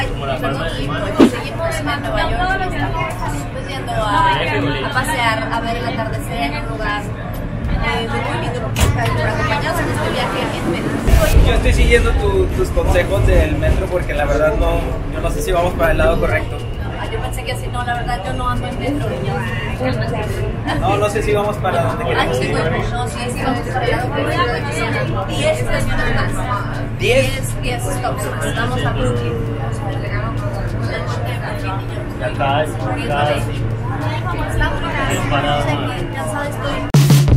como la palma de mano. Seguimos en Nueva York y estamos pues yendo a pasear, a ver el atardecer en un lugar muy lindo por acompañados en este viaje en metro. Yo estoy siguiendo tus consejos del metro porque la verdad yo no sé si vamos para el lado correcto. Yo pensé que así, no, la verdad yo no ando en metro. No sé si vamos para donde queremos ir. No, sí, vamos para el lado correcto. 10 estaciones más. 10 stops más. Estamos a Brooklyn. Ya está, es así. Bien parado. Cansada estoy.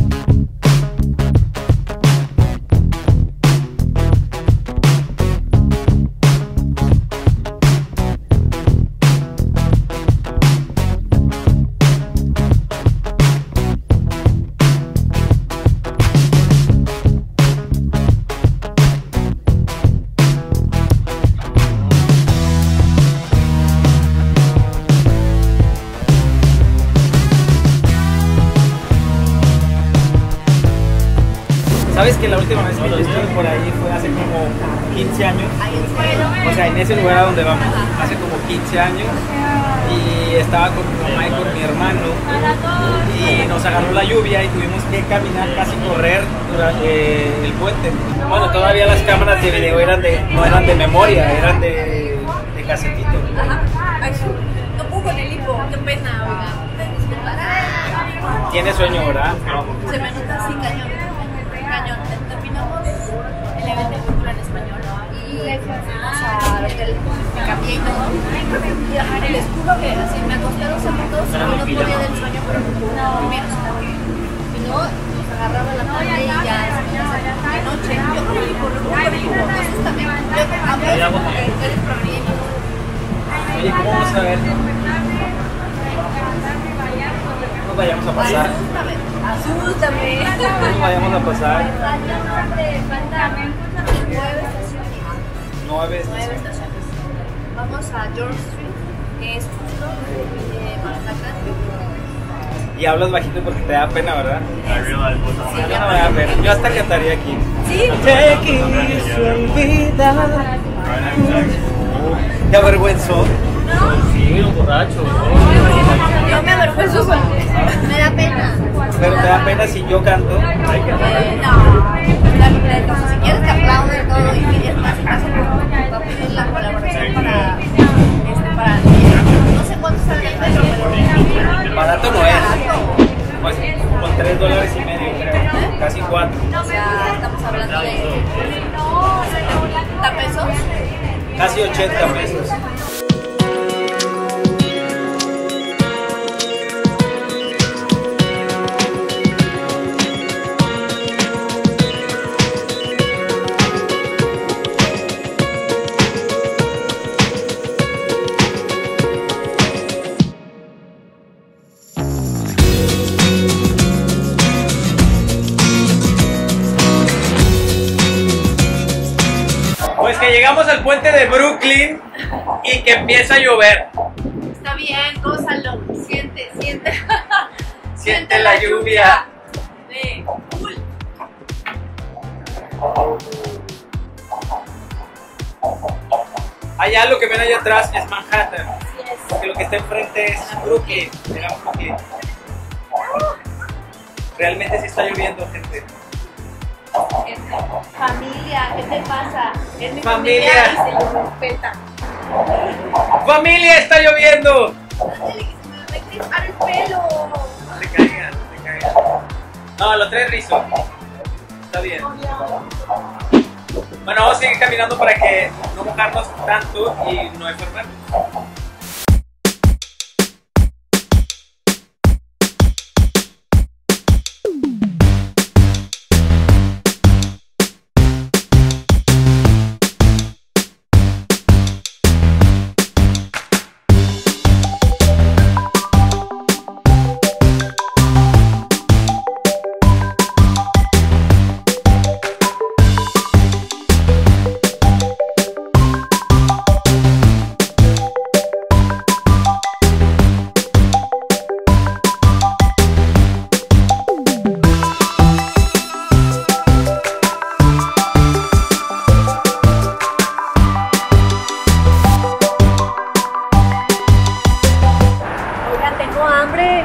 ¿Sabes que la última vez que yo estuve por ahí fue hace como 15 años? O sea, en ese lugar a donde vamos, hace como 15 años. Y estaba con mi mamá y con mi hermano. Y nos agarró la lluvia y tuvimos que caminar, casi correr durante el puente. Bueno, todavía las cámaras de video no eran de memoria, eran de casetito. Ajá. No puedo con el hipo, qué pena, oiga. Tiene sueño, ¿verdad? Se me nota así cañón. Terminamos el evento de cultura en español y fuimos al hotel, me cambié y todo. Y les juro que así me acosté 2 segundos y no podía del sueño, pero no menos. Y luego nos agarraba la tarde y ya de noche. Yo con el hipo, no asústame. Yo hablo como que eres problema. Oye, ¿cómo vamos a ver? No vayamos a pasar. Asústame. No vayamos a pasar. 9 estaciones. Vamos a George Street, que es justo de Manhattan. Y hablas bajito porque te da pena, ¿verdad? Arriba del puto. Sí, yo no me da pena. Yo hasta cantaría aquí. Sí. ¿Te avergüenzó? Sí, un borracho. Yo me avergüenzo solo. Me da pena. Pero te da pena si yo canto. No, si quieres te aplaudo y todo y que ya estás en casa va a pedir la colaboración para no sé cuánto sale el metro, pero Barato no es. Pues con $3.50 creo. Casi 4. o sea, estamos hablando de 70 pesos. Casi 80 pesos. Pues que llegamos al puente de Brooklyn y que empieza a llover. Está bien, gózalo, siente. Siente la lluvia. Ve, cool. Allá lo que ven allá atrás es Manhattan. Porque lo que está enfrente es Brooklyn. Llegamos a Brooklyn. Realmente sí está lloviendo, gente. Familia, ¿qué te pasa? Es mi Familia. familia y se lo respeta. ¡Familia, está lloviendo! Ándale, que se me va a crepar el pelo. No te caigas, no te caigas. No, lo traes rizo. Está bien. Bueno, vamos a seguir caminando para que no mojarnos tanto y no enfermarnos.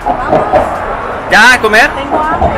¿Ya a comer? Tengo hambre.